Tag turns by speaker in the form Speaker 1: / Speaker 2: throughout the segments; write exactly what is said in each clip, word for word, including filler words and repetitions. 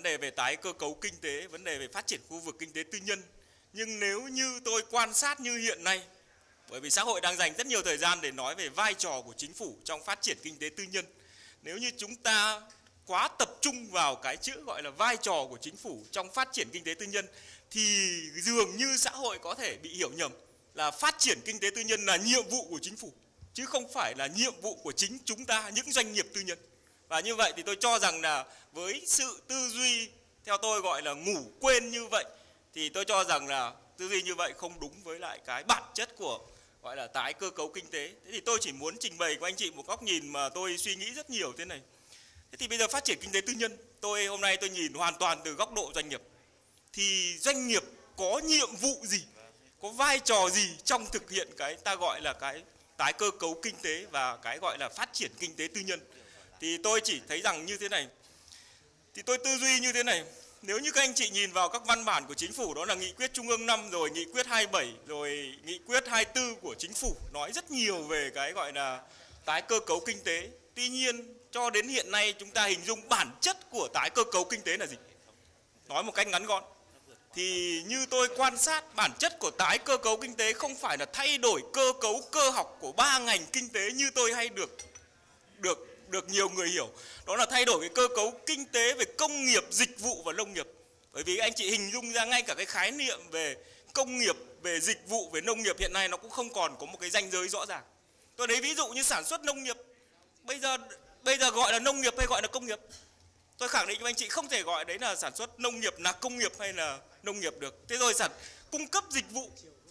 Speaker 1: vấn đề về tái cơ cấu kinh tế, vấn đề về phát triển khu vực kinh tế tư nhân. Nhưng nếu như tôi quan sát như hiện nay, bởi vì xã hội đang dành rất nhiều thời gian để nói về vai trò của chính phủ trong phát triển kinh tế tư nhân. Nếu như chúng ta quá tập trung vào cái chữ gọi là vai trò của chính phủ trong phát triển kinh tế tư nhân thì dường như xã hội có thể bị hiểu nhầm là phát triển kinh tế tư nhân là nhiệm vụ của chính phủ, chứ không phải là nhiệm vụ của chính chúng ta, những doanh nghiệp tư nhân. Và như vậy thì tôi cho rằng là với sự tư duy theo tôi gọi là ngủ quên như vậy, thì tôi cho rằng là tư duy như vậy không đúng với lại cái bản chất của gọi là tái cơ cấu kinh tế. Thế thì tôi chỉ muốn trình bày với anh chị một góc nhìn mà tôi suy nghĩ rất nhiều thế này. Thế thì bây giờ phát triển kinh tế tư nhân, tôi hôm nay tôi nhìn hoàn toàn từ góc độ doanh nghiệp. Thì doanh nghiệp có nhiệm vụ gì, có vai trò gì trong thực hiện cái ta gọi là cái tái cơ cấu kinh tế và cái gọi là phát triển kinh tế tư nhân. Thì tôi chỉ thấy rằng như thế này. Thì tôi tư duy như thế này. Nếu như các anh chị nhìn vào các văn bản của chính phủ, đó là nghị quyết Trung ương năm, rồi nghị quyết hai mươi bảy, rồi nghị quyết hai mươi tư của chính phủ, nói rất nhiều về cái gọi là tái cơ cấu kinh tế. Tuy nhiên cho đến hiện nay chúng ta hình dung bản chất của tái cơ cấu kinh tế là gì? Nói một cách ngắn gọn, thì như tôi quan sát, bản chất của tái cơ cấu kinh tế không phải là thay đổi cơ cấu cơ học của ba ngành kinh tế như tôi hay được được được nhiều người hiểu. Đó là thay đổi cái cơ cấu kinh tế về công nghiệp, dịch vụ và nông nghiệp. Bởi vì anh chị hình dung ra ngay cả cái khái niệm về công nghiệp, về dịch vụ, về nông nghiệp hiện nay nó cũng không còn có một cái ranh giới rõ ràng. Tôi lấy ví dụ như sản xuất nông nghiệp, bây giờ bây giờ gọi là nông nghiệp hay gọi là công nghiệp? Tôi khẳng định với anh chị không thể gọi đấy là sản xuất nông nghiệp là công nghiệp hay là nông nghiệp được. Thế rồi sản cung cấp dịch vụ,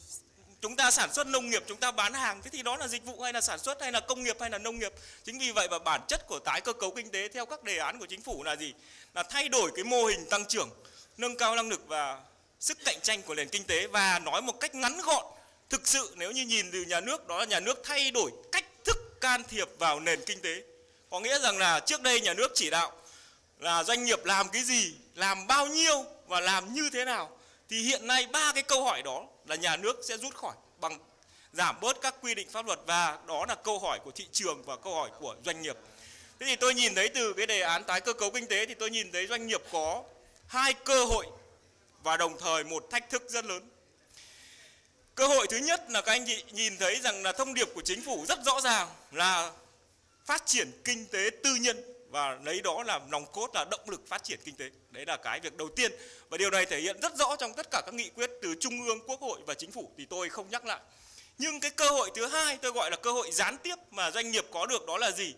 Speaker 1: chúng ta sản xuất nông nghiệp, chúng ta bán hàng, thế thì đó là dịch vụ hay là sản xuất hay là công nghiệp hay là nông nghiệp? Chính vì vậy mà bản chất của tái cơ cấu kinh tế theo các đề án của chính phủ là gì? Là thay đổi cái mô hình tăng trưởng, nâng cao năng lực và sức cạnh tranh của nền kinh tế. Và nói một cách ngắn gọn, thực sự nếu như nhìn từ nhà nước, đó là nhà nước thay đổi cách thức can thiệp vào nền kinh tế. Có nghĩa rằng là trước đây nhà nước chỉ đạo là doanh nghiệp làm cái gì, làm bao nhiêu và làm như thế nào. Thì hiện nay ba cái câu hỏi đó là nhà nước sẽ rút khỏi bằng giảm bớt các quy định pháp luật, và đó là câu hỏi của thị trường và câu hỏi của doanh nghiệp. Thế thì tôi nhìn thấy từ cái đề án tái cơ cấu kinh tế thì tôi nhìn thấy doanh nghiệp có hai cơ hội và đồng thời một thách thức rất lớn. Cơ hội thứ nhất là các anh chị nhìn thấy rằng là thông điệp của chính phủ rất rõ ràng là phát triển kinh tế tư nhân, và lấy đó làm nòng cốt, là động lực phát triển kinh tế. Đấy là cái việc đầu tiên, và điều này thể hiện rất rõ trong tất cả các nghị quyết từ Trung ương, Quốc hội và Chính phủ, thì tôi không nhắc lại. Nhưng cái cơ hội thứ hai tôi gọi là cơ hội gián tiếp mà doanh nghiệp có được, đó là gì?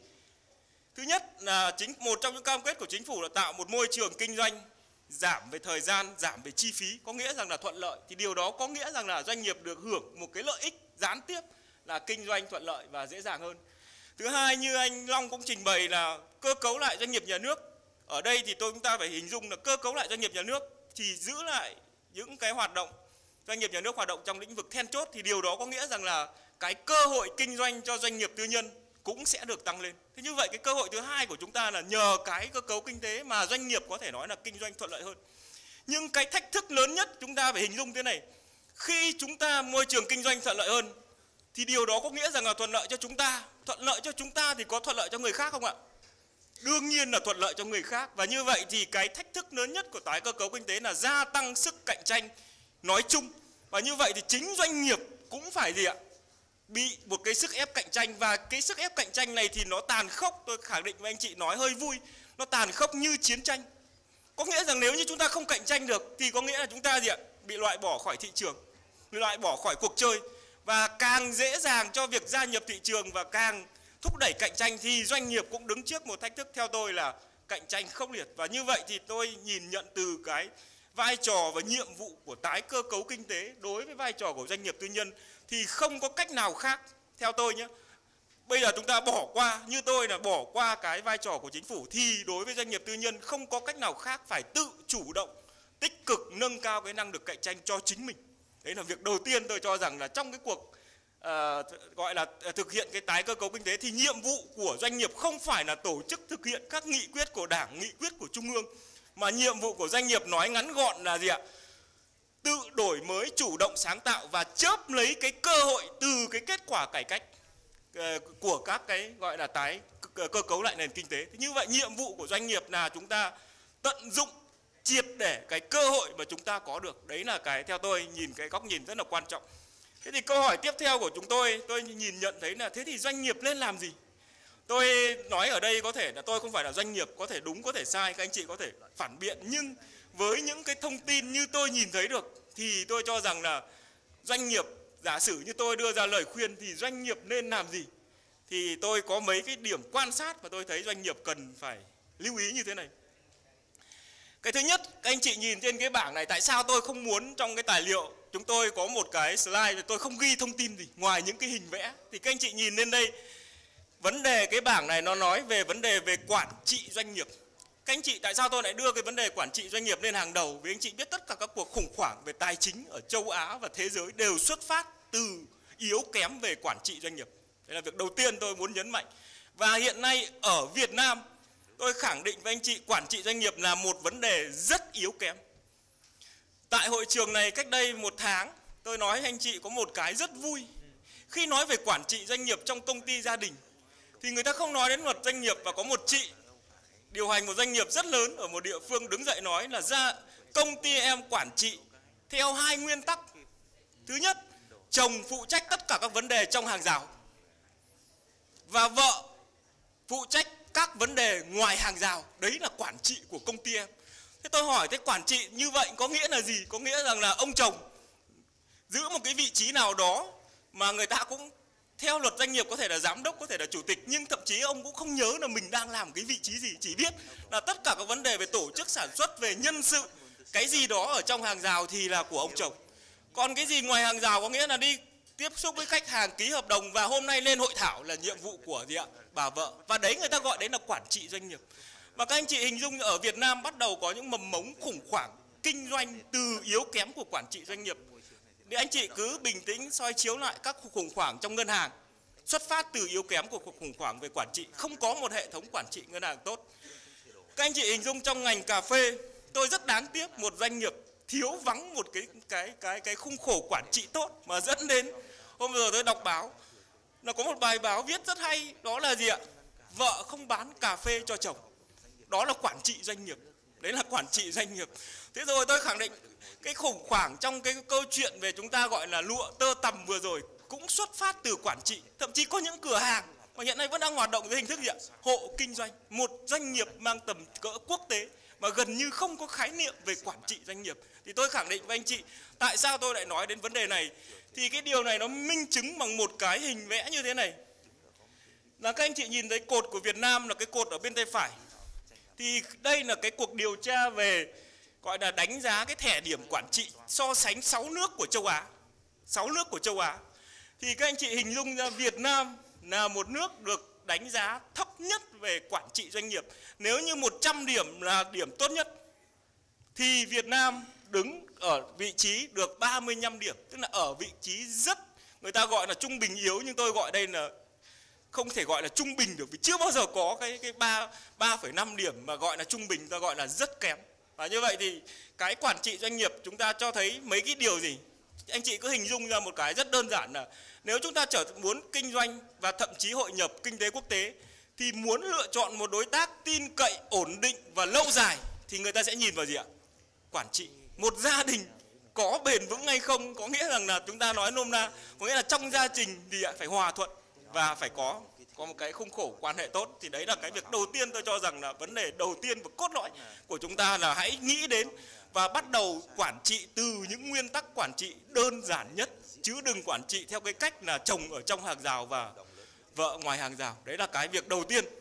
Speaker 1: Thứ nhất là chính một trong những cam kết của chính phủ là tạo một môi trường kinh doanh giảm về thời gian, giảm về chi phí, có nghĩa rằng là thuận lợi. Thì điều đó có nghĩa rằng là doanh nghiệp được hưởng một cái lợi ích gián tiếp là kinh doanh thuận lợi và dễ dàng hơn. Thứ hai, như anh Long cũng trình bày là cơ cấu lại doanh nghiệp nhà nước. Ở đây thì tôi chúng ta phải hình dung là cơ cấu lại doanh nghiệp nhà nước thì giữ lại những cái hoạt động doanh nghiệp nhà nước hoạt động trong lĩnh vực then chốt, thì điều đó có nghĩa rằng là cái cơ hội kinh doanh cho doanh nghiệp tư nhân cũng sẽ được tăng lên. Thế như vậy cái cơ hội thứ hai của chúng ta là nhờ cái cơ cấu kinh tế mà doanh nghiệp có thể nói là kinh doanh thuận lợi hơn. Nhưng cái thách thức lớn nhất chúng ta phải hình dung thế này: khi chúng ta môi trường kinh doanh thuận lợi hơn thì điều đó có nghĩa rằng là thuận lợi cho chúng ta. Thuận lợi cho chúng ta thì có thuận lợi cho người khác không ạ? Đương nhiên là thuận lợi cho người khác. Và như vậy thì cái thách thức lớn nhất của tái cơ cấu kinh tế là gia tăng sức cạnh tranh nói chung. Và như vậy thì chính doanh nghiệp cũng phải gì ạ? Bị một cái sức ép cạnh tranh, và cái sức ép cạnh tranh này thì nó tàn khốc. Tôi khẳng định với anh chị nói hơi vui, nó tàn khốc như chiến tranh. Có nghĩa rằng nếu như chúng ta không cạnh tranh được thì có nghĩa là chúng ta gì ạ? Bị loại bỏ khỏi thị trường, bị loại bỏ khỏi cuộc chơi. Và càng dễ dàng cho việc gia nhập thị trường và càng thúc đẩy cạnh tranh thì doanh nghiệp cũng đứng trước một thách thức theo tôi là cạnh tranh khốc liệt. Và như vậy thì tôi nhìn nhận từ cái vai trò và nhiệm vụ của tái cơ cấu kinh tế đối với vai trò của doanh nghiệp tư nhân thì không có cách nào khác theo tôi nhé. Bây giờ chúng ta bỏ qua, như tôi là bỏ qua cái vai trò của chính phủ, thì đối với doanh nghiệp tư nhân không có cách nào khác, phải tự chủ động, tích cực nâng cao cái năng lực cạnh tranh cho chính mình. Đấy là việc đầu tiên tôi cho rằng là trong cái cuộc uh, gọi là thực hiện cái tái cơ cấu kinh tế thì nhiệm vụ của doanh nghiệp không phải là tổ chức thực hiện các nghị quyết của Đảng, nghị quyết của Trung ương, mà nhiệm vụ của doanh nghiệp nói ngắn gọn là gì ạ? Tự đổi mới, chủ động sáng tạo và chớp lấy cái cơ hội từ cái kết quả cải cách uh, của các cái gọi là tái cơ cấu lại nền kinh tế. Thì như vậy nhiệm vụ của doanh nghiệp là chúng ta tận dụng triệt để cái cơ hội mà chúng ta có được. Đấy là cái theo tôi nhìn cái góc nhìn rất là quan trọng. Thế thì câu hỏi tiếp theo của chúng tôi, tôi nhìn nhận thấy là thế thì doanh nghiệp nên làm gì? Tôi nói ở đây có thể là tôi không phải là doanh nghiệp, có thể đúng có thể sai, các anh chị có thể phản biện, nhưng với những cái thông tin như tôi nhìn thấy được thì tôi cho rằng là doanh nghiệp, giả sử như tôi đưa ra lời khuyên thì doanh nghiệp nên làm gì? Thì tôi có mấy cái điểm quan sát mà tôi thấy doanh nghiệp cần phải lưu ý như thế này. Cái thứ nhất, các anh chị nhìn trên cái bảng này, tại sao tôi không muốn trong cái tài liệu chúng tôi có một cái slide tôi không ghi thông tin gì ngoài những cái hình vẽ. Thì các anh chị nhìn lên đây, vấn đề cái bảng này nó nói về vấn đề về quản trị doanh nghiệp. Các anh chị, tại sao tôi lại đưa cái vấn đề quản trị doanh nghiệp lên hàng đầu? Vì anh chị biết tất cả các cuộc khủng hoảng về tài chính ở châu Á và thế giới đều xuất phát từ yếu kém về quản trị doanh nghiệp. Đây là việc đầu tiên tôi muốn nhấn mạnh. Và hiện nay ở Việt Nam, tôi khẳng định với anh chị quản trị doanh nghiệp là một vấn đề rất yếu kém. Tại hội trường này cách đây một tháng, tôi nói với anh chị có một cái rất vui. Khi nói về quản trị doanh nghiệp trong công ty gia đình, thì người ta không nói đến luật doanh nghiệp, và có một chị điều hành một doanh nghiệp rất lớn ở một địa phương đứng dậy nói là ra công ty em quản trị theo hai nguyên tắc. Thứ nhất, chồng phụ trách tất cả các vấn đề trong hàng rào và vợ phụ trách các vấn đề ngoài hàng rào. Đấy là quản trị của công ty em. Thế tôi hỏi, thế quản trị như vậy có nghĩa là gì? Có nghĩa rằng là ông chồng giữ một cái vị trí nào đó mà người ta cũng theo luật doanh nghiệp có thể là giám đốc, có thể là chủ tịch, nhưng thậm chí ông cũng không nhớ là mình đang làm cái vị trí gì, chỉ biết là tất cả các vấn đề về tổ chức sản xuất, về nhân sự, cái gì đó ở trong hàng rào thì là của ông chồng. Còn cái gì ngoài hàng rào có nghĩa là đi tiếp xúc với khách hàng, ký hợp đồng và hôm nay lên hội thảo là nhiệm vụ của gì ạ? Bà vợ. Và đấy người ta gọi đấy là quản trị doanh nghiệp. Và các anh chị hình dung ở Việt Nam bắt đầu có những mầm mống khủng hoảng kinh doanh từ yếu kém của quản trị doanh nghiệp. Thì anh chị cứ bình tĩnh soi chiếu lại các khủng hoảng trong ngân hàng, xuất phát từ yếu kém của cuộc khủng hoảng về quản trị, không có một hệ thống quản trị ngân hàng tốt. Các anh chị hình dung trong ngành cà phê, tôi rất đáng tiếc một doanh nghiệp thiếu vắng một cái cái cái cái khung khổ quản trị tốt, mà dẫn đến hôm vừa rồi tôi đọc báo là có một bài báo viết rất hay, đó là gì ạ? Vợ không bán cà phê cho chồng. Đó là quản trị doanh nghiệp. Đấy là quản trị doanh nghiệp. Thế rồi tôi khẳng định cái khủng hoảng trong cái câu chuyện về chúng ta gọi là lụa tơ tằm vừa rồi cũng xuất phát từ quản trị. Thậm chí có những cửa hàng mà hiện nay vẫn đang hoạt động với hình thức gì ạ? Hộ kinh doanh. Một doanh nghiệp mang tầm cỡ quốc tế mà gần như không có khái niệm về quản trị doanh nghiệp. Thì tôi khẳng định với anh chị, tại sao tôi lại nói đến vấn đề này? Thì cái điều này nó minh chứng bằng một cái hình vẽ như thế này. Là các anh chị nhìn thấy cột của Việt Nam là cái cột ở bên tay phải. Thì đây là cái cuộc điều tra về gọi là đánh giá cái thẻ điểm quản trị so sánh sáu nước của châu Á. sáu nước của châu Á. Thì các anh chị hình dung ra Việt Nam là một nước được đánh giá thấp nhất về quản trị doanh nghiệp. Nếu như một trăm điểm là điểm tốt nhất thì Việt Nam đứng ở vị trí được ba mươi lăm điểm, tức là ở vị trí rất, người ta gọi là trung bình yếu, nhưng tôi gọi đây là không thể gọi là trung bình được, vì chưa bao giờ có cái cái ba ba phẩy năm điểm mà gọi là trung bình, ta gọi là rất kém. Và như vậy thì cái quản trị doanh nghiệp chúng ta cho thấy mấy cái điều gì? Anh chị cứ hình dung ra một cái rất đơn giản là nếu chúng ta trở muốn kinh doanh và thậm chí hội nhập kinh tế quốc tế thì muốn lựa chọn một đối tác tin cậy, ổn định và lâu dài thì người ta sẽ nhìn vào gì ạ? Quản trị. Một gia đình có bền vững hay không, có nghĩa rằng là chúng ta nói nôm na, có nghĩa là trong gia đình thì phải hòa thuận và phải có có một cái khung khổ quan hệ tốt. Thì đấy là cái việc đầu tiên tôi cho rằng là vấn đề đầu tiên và cốt lõi của chúng ta, là hãy nghĩ đến và bắt đầu quản trị từ những nguyên tắc quản trị đơn giản nhất, chứ đừng quản trị theo cái cách là chồng ở trong hàng rào và vợ ngoài hàng rào. Đấy là cái việc đầu tiên.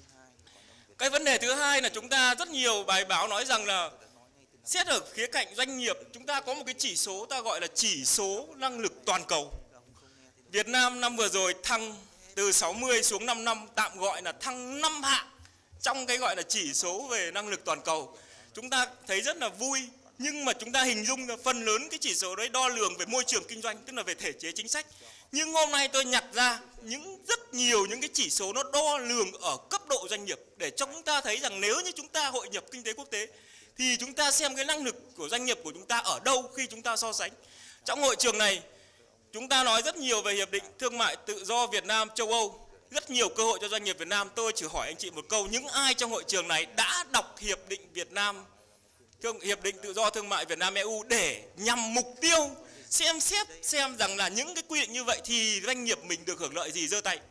Speaker 1: Cái vấn đề thứ hai là chúng ta rất nhiều bài báo nói rằng là xét ở khía cạnh doanh nghiệp, chúng ta có một cái chỉ số ta gọi là chỉ số năng lực toàn cầu. Việt Nam năm vừa rồi thăng từ sáu mươi xuống năm mươi lăm, tạm gọi là thăng năm hạng trong cái gọi là chỉ số về năng lực toàn cầu. Chúng ta thấy rất là vui, nhưng mà chúng ta hình dung là phần lớn cái chỉ số đấy đo lường về môi trường kinh doanh, tức là về thể chế chính sách. Nhưng hôm nay tôi nhặt ra những rất nhiều những cái chỉ số nó đo lường ở cấp độ doanh nghiệp, để cho chúng ta thấy rằng nếu như chúng ta hội nhập kinh tế quốc tế thì chúng ta xem cái năng lực của doanh nghiệp của chúng ta ở đâu khi chúng ta so sánh. Trong hội trường này chúng ta nói rất nhiều về Hiệp định Thương mại Tự do Việt Nam châu Âu, rất nhiều cơ hội cho doanh nghiệp Việt Nam. Tôi chỉ hỏi anh chị một câu, những ai trong hội trường này đã đọc Hiệp định Việt Nam thương hiệp định tự do thương mại Việt Nam e u để nhằm mục tiêu xem xét xem rằng là những cái quy định như vậy thì doanh nghiệp mình được hưởng lợi gì, giơ tay.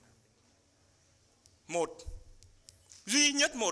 Speaker 1: Một, duy nhất một.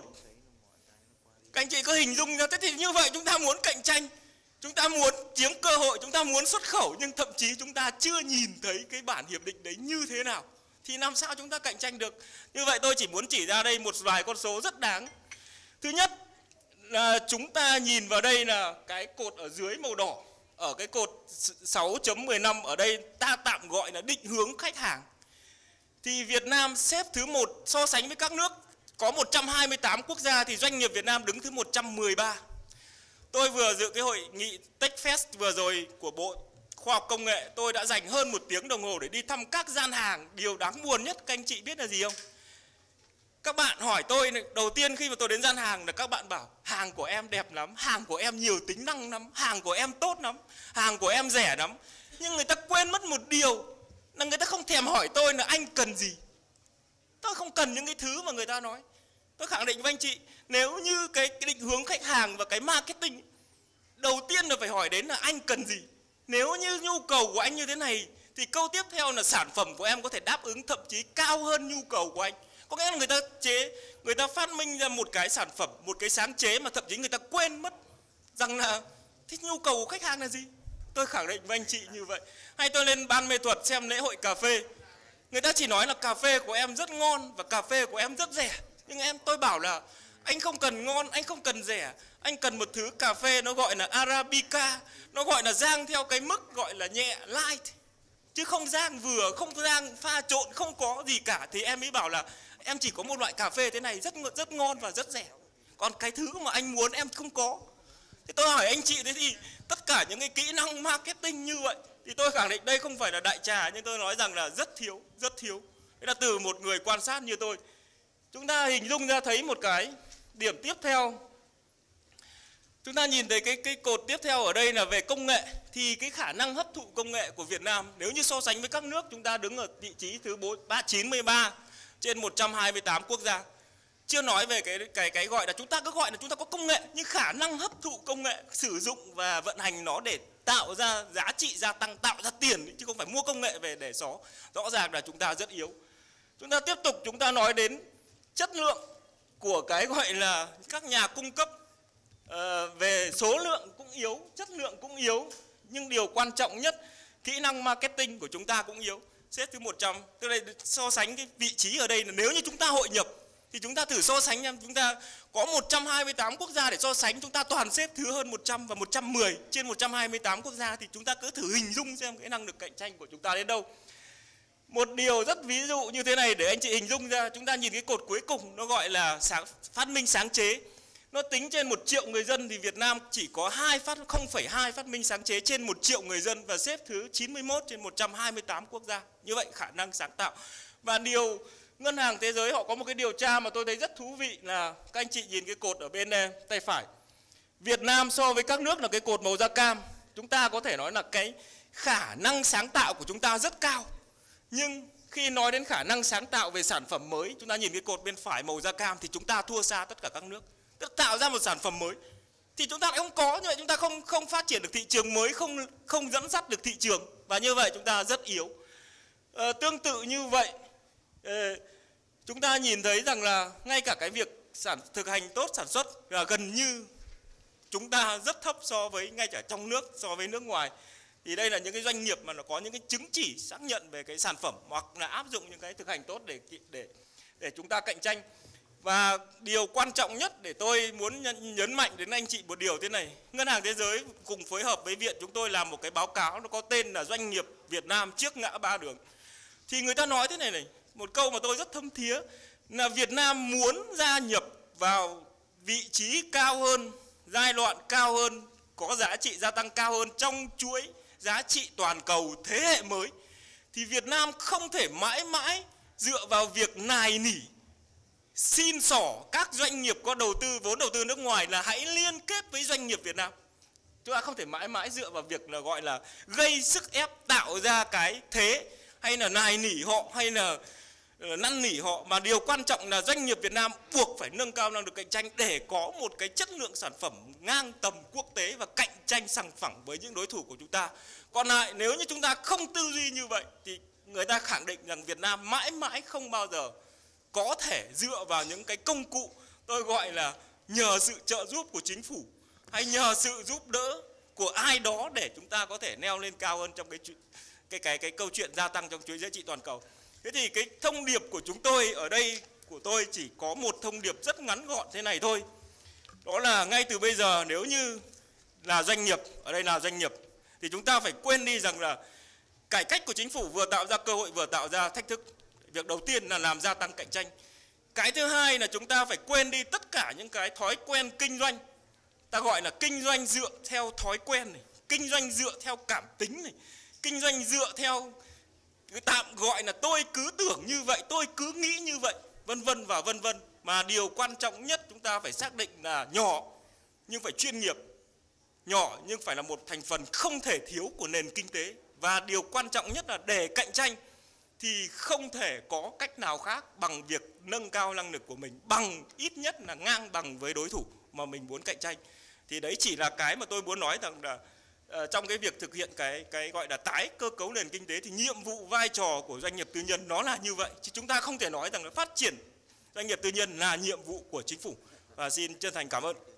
Speaker 1: Các anh chị có hình dung ra, thế thì như vậy chúng ta muốn cạnh tranh, chúng ta muốn chiếm cơ hội, chúng ta muốn xuất khẩu, nhưng thậm chí chúng ta chưa nhìn thấy cái bản hiệp định đấy như thế nào, thì làm sao chúng ta cạnh tranh được. Như vậy tôi chỉ muốn chỉ ra đây một vài con số rất đáng. Thứ nhất là chúng ta nhìn vào đây là cái cột ở dưới màu đỏ, ở cái cột sáu chấm mười lăm ở đây ta tạm gọi là định hướng khách hàng. Thì Việt Nam xếp thứ một so sánh với các nước có một trăm hai mươi tám quốc gia, thì doanh nghiệp Việt Nam đứng thứ một trăm mười ba. Tôi vừa dự cái hội nghị TechFest vừa rồi của Bộ Khoa học Công nghệ, tôi đã dành hơn một tiếng đồng hồ để đi thăm các gian hàng. Điều đáng buồn nhất các anh chị biết là gì không? Các bạn hỏi tôi đầu tiên khi mà tôi đến gian hàng là các bạn bảo hàng của em đẹp lắm, hàng của em nhiều tính năng lắm, hàng của em tốt lắm, hàng của em rẻ lắm. Nhưng người ta quên mất một điều là người ta không thèm hỏi tôi là anh cần gì. Tôi không cần những cái thứ mà người ta nói. Tôi khẳng định với anh chị, nếu như cái, cái định hướng khách hàng và cái marketing, đầu tiên là phải hỏi đến là anh cần gì. Nếu như nhu cầu của anh như thế này thì câu tiếp theo là sản phẩm của em có thể đáp ứng thậm chí cao hơn nhu cầu của anh. Có nghĩa là người ta chế, người ta phát minh ra một cái sản phẩm, một cái sáng chế mà thậm chí người ta quên mất rằng là thế nhu cầu của khách hàng là gì. Tôi khẳng định với anh chị như vậy. Hay tôi lên Ban Mê Thuật xem lễ hội cà phê, người ta chỉ nói là cà phê của em rất ngon và cà phê của em rất rẻ. Nhưng em tôi bảo là anh không cần ngon, anh không cần rẻ, anh cần một thứ cà phê nó gọi là Arabica, nó gọi là rang theo cái mức gọi là nhẹ, light, chứ không rang vừa, không rang pha trộn, không có gì cả. Thì em mới bảo là em chỉ có một loại cà phê thế này rất rất ngon và rất rẻ, còn cái thứ mà anh muốn em không có. Thì tôi hỏi anh chị, thế thì tất cả những cái kỹ năng marketing như vậy thì tôi khẳng định đây không phải là đại trà, nhưng tôi nói rằng là rất thiếu, rất thiếu. Thế là từ một người quan sát như tôi, chúng ta hình dung ra thấy một cái điểm tiếp theo. Chúng ta nhìn thấy cái cái cột tiếp theo ở đây là về công nghệ, thì cái khả năng hấp thụ công nghệ của Việt Nam nếu như so sánh với các nước, chúng ta đứng ở vị trí thứ chín mươi ba trên một trăm hai mươi tám quốc gia. Chưa nói về cái cái cái gọi là chúng ta cứ gọi là chúng ta có công nghệ, nhưng khả năng hấp thụ công nghệ, sử dụng và vận hành nó để tạo ra giá trị gia tăng, tạo ra tiền, chứ không phải mua công nghệ về để xó, rõ ràng là chúng ta rất yếu. Chúng ta tiếp tục chúng ta nói đến chất lượng của cái gọi là các nhà cung cấp, à, về số lượng cũng yếu, chất lượng cũng yếu, nhưng điều quan trọng nhất, kỹ năng marketing của chúng ta cũng yếu, xếp thứ một trăm. Tức là so sánh cái vị trí ở đây là nếu như chúng ta hội nhập thì chúng ta thử so sánh em, chúng ta có một trăm hai mươi tám quốc gia để so sánh, chúng ta toàn xếp thứ hơn một trăm và một trăm mười trên một trăm hai mươi tám quốc gia, thì chúng ta cứ thử hình dung xem cái năng lực cạnh tranh của chúng ta đến đâu. Một điều rất ví dụ như thế này để anh chị hình dung ra, chúng ta nhìn cái cột cuối cùng, nó gọi là sáng, phát minh sáng chế. Nó tính trên một triệu người dân thì Việt Nam chỉ có hai phát không phẩy hai phát minh sáng chế trên một triệu người dân và xếp thứ chín mươi mốt trên một trăm hai mươi tám quốc gia. Như vậy khả năng sáng tạo. Và điều Ngân hàng Thế giới họ có một cái điều tra mà tôi thấy rất thú vị là các anh chị nhìn cái cột ở bên tay phải. Việt Nam so với các nước là cái cột màu da cam, chúng ta có thể nói là cái khả năng sáng tạo của chúng ta rất cao. Nhưng khi nói đến khả năng sáng tạo về sản phẩm mới, chúng ta nhìn cái cột bên phải màu da cam thì chúng ta thua xa tất cả các nước. Tức tạo ra một sản phẩm mới thì chúng ta lại không có, như vậy chúng ta không không phát triển được thị trường mới, không không dẫn dắt được thị trường, và như vậy chúng ta rất yếu. À, tương tự như vậy, à, chúng ta nhìn thấy rằng là ngay cả cái việc sản thực hành tốt sản xuất là gần như chúng ta rất thấp so với ngay cả trong nước, so với nước ngoài. Thì đây là những cái doanh nghiệp mà nó có những cái chứng chỉ xác nhận về cái sản phẩm hoặc là áp dụng những cái thực hành tốt để để để chúng ta cạnh tranh. Và điều quan trọng nhất để tôi muốn nhấn mạnh đến anh chị một điều thế này. Ngân hàng Thế giới cùng phối hợp với viện chúng tôi làm một cái báo cáo, nó có tên là Doanh nghiệp Việt Nam trước ngã ba đường. Thì người ta nói thế này này, một câu mà tôi rất thấm thía, là Việt Nam muốn gia nhập vào vị trí cao hơn, giai đoạn cao hơn, có giá trị gia tăng cao hơn trong chuỗi giá trị toàn cầu thế hệ mới. Thì Việt Nam không thể mãi mãi dựa vào việc nài nỉ, xin xỏ các doanh nghiệp có đầu tư, vốn đầu tư nước ngoài là hãy liên kết với doanh nghiệp Việt Nam. Chúng ta không thể mãi mãi dựa vào việc là gọi là gây sức ép, tạo ra cái thế, hay là nài nỉ họ, hay là năn nỉ họ, mà điều quan trọng là doanh nghiệp Việt Nam buộc phải nâng cao năng lực cạnh tranh để có một cái chất lượng sản phẩm ngang tầm quốc tế và cạnh tranh sòng phẳng với những đối thủ của chúng ta. Còn lại nếu như chúng ta không tư duy như vậy thì người ta khẳng định rằng Việt Nam mãi mãi không bao giờ có thể dựa vào những cái công cụ, tôi gọi là nhờ sự trợ giúp của chính phủ hay nhờ sự giúp đỡ của ai đó để chúng ta có thể leo lên cao hơn trong cái cái cái cái câu chuyện gia tăng trong chuỗi giá trị toàn cầu. Thế thì cái thông điệp của chúng tôi ở đây, của tôi chỉ có một thông điệp rất ngắn gọn thế này thôi. Đó là ngay từ bây giờ nếu như là doanh nghiệp, ở đây là doanh nghiệp, thì chúng ta phải quên đi rằng là cải cách của chính phủ vừa tạo ra cơ hội vừa tạo ra thách thức. Việc đầu tiên là làm gia tăng cạnh tranh. Cái thứ hai là chúng ta phải quên đi tất cả những cái thói quen kinh doanh. Ta gọi là kinh doanh dựa theo thói quen này, kinh doanh dựa theo cảm tính này, kinh doanh dựa theo tạm gọi là tôi cứ tưởng như vậy, tôi cứ nghĩ như vậy, vân vân và vân vân. Mà điều quan trọng nhất chúng ta phải xác định là nhỏ nhưng phải chuyên nghiệp, nhỏ nhưng phải là một thành phần không thể thiếu của nền kinh tế. Và điều quan trọng nhất là để cạnh tranh thì không thể có cách nào khác bằng việc nâng cao năng lực của mình, bằng ít nhất là ngang bằng với đối thủ mà mình muốn cạnh tranh. Thì đấy chỉ là cái mà tôi muốn nói rằng là uh, trong cái việc thực hiện cái cái gọi là tái cơ cấu nền kinh tế thì nhiệm vụ vai trò của doanh nghiệp tư nhân nó là như vậy. Chứ chúng ta không thể nói rằng là phát triển doanh nghiệp tư nhân là nhiệm vụ của chính phủ. Và xin chân thành cảm ơn.